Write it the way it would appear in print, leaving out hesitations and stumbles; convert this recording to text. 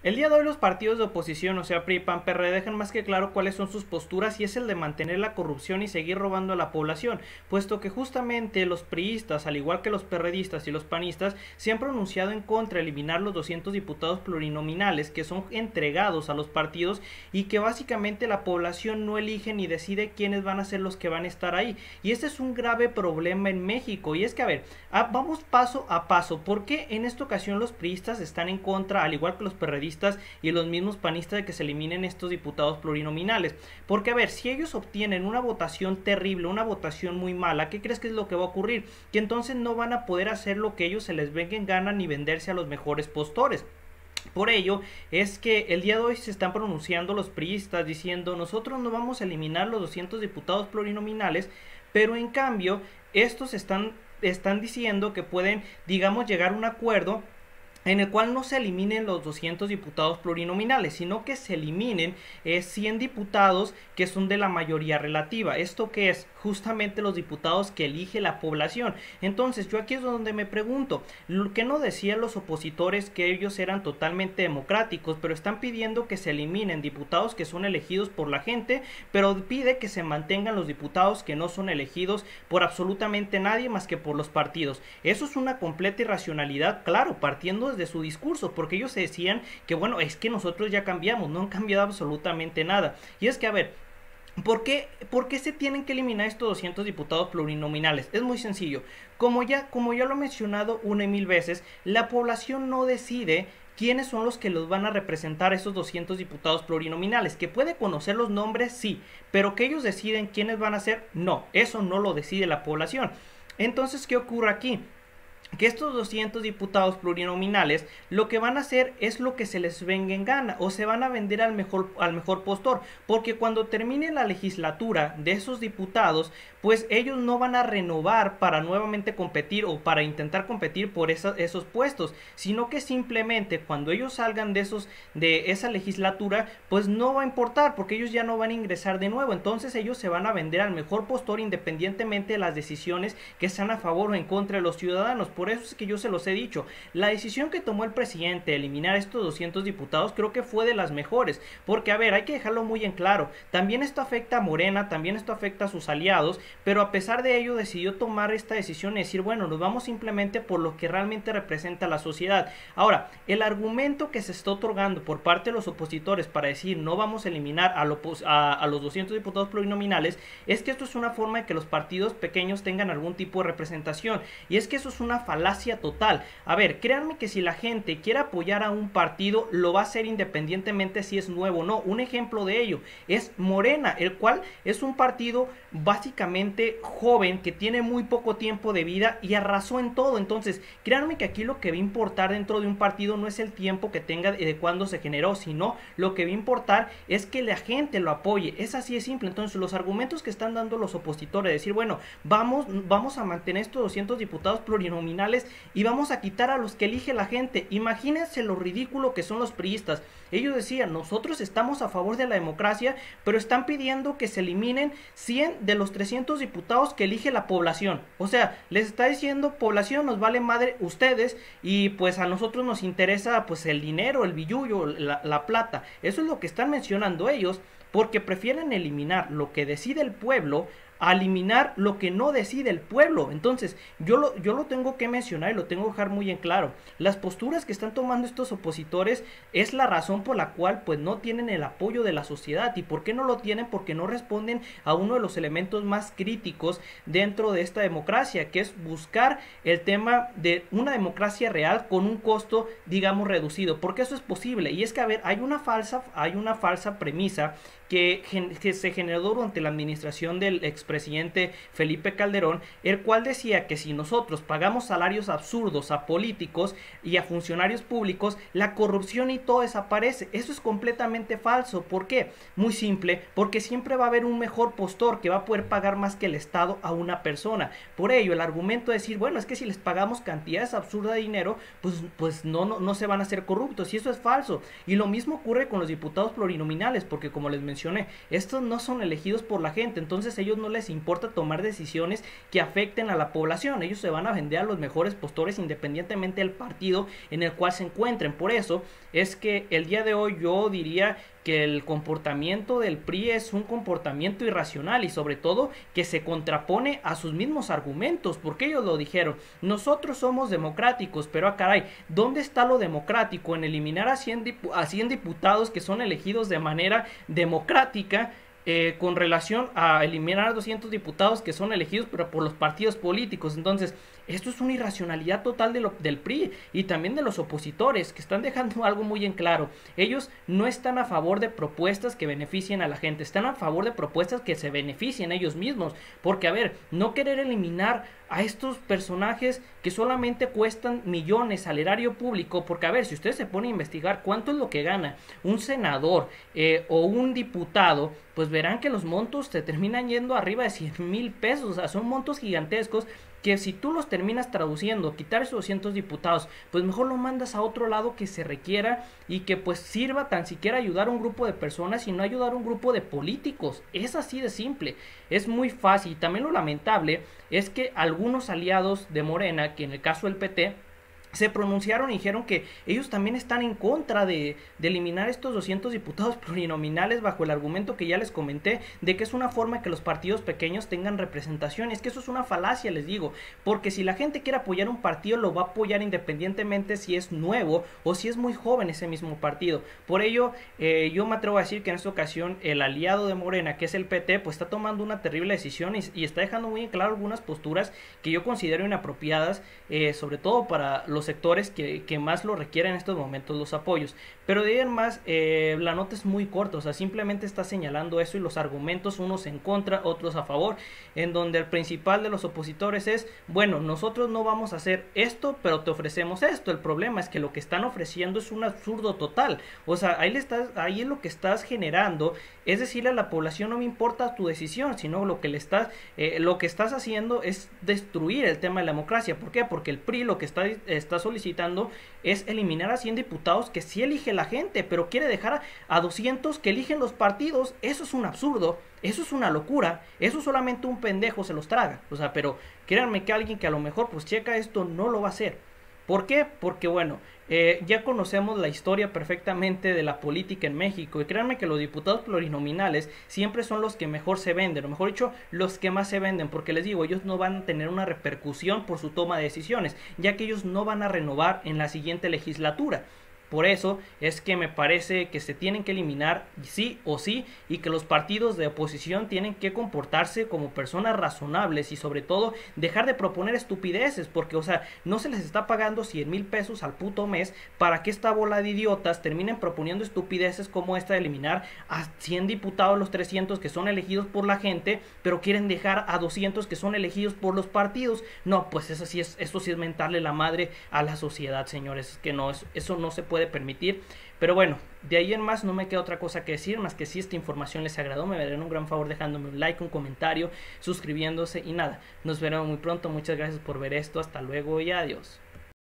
El día de hoy los partidos de oposición, o sea, PRI, PAN, PRD, dejan más que claro cuáles son sus posturas y es el de mantener la corrupción y seguir robando a la población, puesto que justamente los priistas, al igual que los perredistas y los panistas, se han pronunciado en contra de eliminar los 200 diputados plurinominales que son entregados a los partidos y que básicamente la población no elige ni decide quiénes van a ser los que van a estar ahí. Y este es un grave problema en México. Y es que, a ver, vamos paso a paso. ¿Por qué en esta ocasión los priistas están en contra, al igual que los perredistas y los mismos panistas, de que se eliminen estos diputados plurinominales? Porque, a ver, si ellos obtienen una votación terrible, una votación muy mala, ¿qué crees que es lo que va a ocurrir? Que entonces no van a poder hacer lo que ellos se les venga en gana ni venderse a los mejores postores. Por ello es que el día de hoy se están pronunciando los priistas diciendo: nosotros no vamos a eliminar los 200 diputados plurinominales, pero en cambio estos están diciendo que pueden, digamos, llegar a un acuerdo en el cual no se eliminen los 200 diputados plurinominales, sino que se eliminen 100 diputados que son de la mayoría relativa. ¿Esto qué es? Justamente los diputados que elige la población. Entonces yo aquí es donde me pregunto, ¿qué no decían los opositores que ellos eran totalmente democráticos, pero están pidiendo que se eliminen diputados que son elegidos por la gente, pero pide que se mantengan los diputados que no son elegidos por absolutamente nadie más que por los partidos? Eso es una completa irracionalidad, claro, partiendo de su discurso, porque ellos decían que, bueno, es que nosotros ya cambiamos, no han cambiado absolutamente nada. Y es que, a ver, ¿por qué se tienen que eliminar estos 200 diputados plurinominales? Es muy sencillo. Como ya lo he mencionado una y mil veces, la población no decide quiénes son los que los van a representar esos 200 diputados plurinominales. Que puede conocer los nombres, sí, pero que ellos deciden quiénes van a ser, no, eso no lo decide la población. Entonces, ¿qué ocurre aquí? Que estos 200 diputados plurinominales lo que van a hacer es lo que se les venga en gana, o se van a vender al mejor postor, porque cuando termine la legislatura de esos diputados, pues ellos no van a renovar para nuevamente competir o para intentar competir por esos puestos, sino que simplemente cuando ellos salgan de esa legislatura, pues no va a importar, porque ellos ya no van a ingresar de nuevo. Entonces ellos se van a vender al mejor postor independientemente de las decisiones que sean a favor o en contra de los ciudadanos. Por eso es que yo se los he dicho, la decisión que tomó el presidente de eliminar estos 200 diputados creo que fue de las mejores, porque, a ver, hay que dejarlo muy en claro, también esto afecta a Morena, también esto afecta a sus aliados, pero a pesar de ello decidió tomar esta decisión y decir: bueno, nos vamos simplemente por lo que realmente representa la sociedad. Ahora, el argumento que se está otorgando por parte de los opositores para decir no vamos a eliminar a los 200 diputados plurinominales es que esto es una forma de que los partidos pequeños tengan algún tipo de representación, y es que eso es una falacia total. A ver, créanme que si la gente quiere apoyar a un partido, lo va a hacer independientemente si es nuevo o no. Un ejemplo de ello es Morena, el cual es un partido básicamente joven que tiene muy poco tiempo de vida y arrasó en todo. Entonces, créanme que aquí lo que va a importar dentro de un partido no es el tiempo que tenga de cuándo se generó, sino lo que va a importar es que la gente lo apoye. Es así de simple. Entonces, los argumentos que están dando los opositores, decir: bueno, vamos a mantener estos 200 diputados plurinominales y vamos a quitar a los que elige la gente. Imagínense lo ridículo que son los priistas. Ellos decían: nosotros estamos a favor de la democracia, pero están pidiendo que se eliminen 100 de los 300 diputados que elige la población. O sea, les está diciendo: población, nos vale madre ustedes, y pues a nosotros nos interesa pues el dinero, el billullo, la plata. Eso es lo que están mencionando ellos, porque prefieren eliminar lo que decide el pueblo a eliminar lo que no decide el pueblo. Entonces yo lo tengo que mencionar y lo tengo que dejar muy en claro. Las posturas que están tomando estos opositores es la razón por la cual pues no tienen el apoyo de la sociedad. ¿Y por qué no lo tienen? Porque no responden a uno de los elementos más críticos dentro de esta democracia, que es buscar el tema de una democracia real con un costo, digamos, reducido, porque eso es posible. Y es que, a ver, hay una falsa premisa que se generó durante la administración del expresidente Felipe Calderón, el cual decía que si nosotros pagamos salarios absurdos a políticos y a funcionarios públicos, la corrupción y todo desaparece. Eso es completamente falso. ¿Por qué? Muy simple, porque siempre va a haber un mejor postor que va a poder pagar más que el Estado a una persona. Por ello, el argumento de decir: bueno, es que si les pagamos cantidades absurdas de dinero, pues no se van a hacer corruptos, y eso es falso. Y lo mismo ocurre con los diputados plurinominales, porque, como les mencioné, estos no son elegidos por la gente, entonces ellos no les les importa tomar decisiones que afecten a la población. Ellos se van a vender a los mejores postores independientemente del partido en el cual se encuentren. Por eso es que el día de hoy yo diría que el comportamiento del PRI es un comportamiento irracional y sobre todo que se contrapone a sus mismos argumentos, porque ellos lo dijeron: nosotros somos democráticos, pero caray, ¿dónde está lo democrático en eliminar a 100 diputados que son elegidos de manera democrática? Con relación a eliminar 200 diputados que son elegidos pero por los partidos políticos. Entonces, esto es una irracionalidad total del PRI y también de los opositores, que están dejando algo muy en claro. Ellos no están a favor de propuestas que beneficien a la gente, están a favor de propuestas que se beneficien ellos mismos. Porque, a ver, no querer eliminar a estos personajes que solamente cuestan millones al erario público, porque, a ver, si usted se pone a investigar cuánto es lo que gana un senador o un diputado, pues verán que los montos te terminan yendo arriba de 100,000 pesos. O sea, son montos gigantescos que si tú los terminas traduciendo, quitar esos 200 diputados, pues mejor lo mandas a otro lado que se requiera y que pues sirva tan siquiera ayudar a un grupo de personas y no ayudar a un grupo de políticos. Es así de simple, es muy fácil. También lo lamentable es que algunos aliados de Morena, que en el caso del PT, se pronunciaron y dijeron que ellos también están en contra de eliminar estos 200 diputados plurinominales bajo el argumento que ya les comenté, de que es una forma de que los partidos pequeños tengan representación. Es que eso es una falacia, les digo, porque si la gente quiere apoyar un partido, lo va a apoyar independientemente si es nuevo o si es muy joven ese mismo partido. Por ello, yo me atrevo a decir que en esta ocasión el aliado de Morena, que es el PT, pues está tomando una terrible decisión y está dejando muy en claro algunas posturas que yo considero inapropiadas, sobre todo para los sectores que más lo requieren en estos momentos, los apoyos. Pero de ahí en más, la nota es muy corta, o sea, simplemente está señalando eso y los argumentos, unos en contra, otros a favor, en donde el principal de los opositores es: bueno, nosotros no vamos a hacer esto, pero te ofrecemos esto. El problema es que lo que están ofreciendo es un absurdo total. O sea, ahí es lo que estás generando, es decirle a la población: no me importa tu decisión, sino lo que estás haciendo es destruir el tema de la democracia. ¿Por qué? Porque el PRI lo que está solicitando es eliminar a 100 diputados que sí elige la gente, pero quiere dejar a 200 que eligen los partidos. Eso es un absurdo, eso es una locura, eso solamente un pendejo se los traga. O sea, pero créanme que alguien que a lo mejor pues checa esto no lo va a hacer. ¿Por qué? Porque bueno, ya conocemos la historia perfectamente de la política en México y créanme que los diputados plurinominales siempre son los que mejor se venden, o mejor dicho, los que más se venden, porque les digo, ellos no van a tener una repercusión por su toma de decisiones, ya que ellos no van a renovar en la siguiente legislatura. Por eso es que me parece que se tienen que eliminar sí o sí, y que los partidos de oposición tienen que comportarse como personas razonables y sobre todo dejar de proponer estupideces, porque o sea, no se les está pagando 100,000 pesos al puto mes para que esta bola de idiotas terminen proponiendo estupideces como esta de eliminar a 100 diputados, los 300 que son elegidos por la gente, pero quieren dejar a 200 que son elegidos por los partidos. No, pues eso sí es mentarle la madre a la sociedad, señores. Es que no, eso no se puede permitir. Pero bueno, de ahí en más no me queda otra cosa que decir, más que si esta información les agradó, me darían un gran favor dejándome un like, un comentario, suscribiéndose y nada, nos veremos muy pronto. Muchas gracias por ver esto, hasta luego y adiós.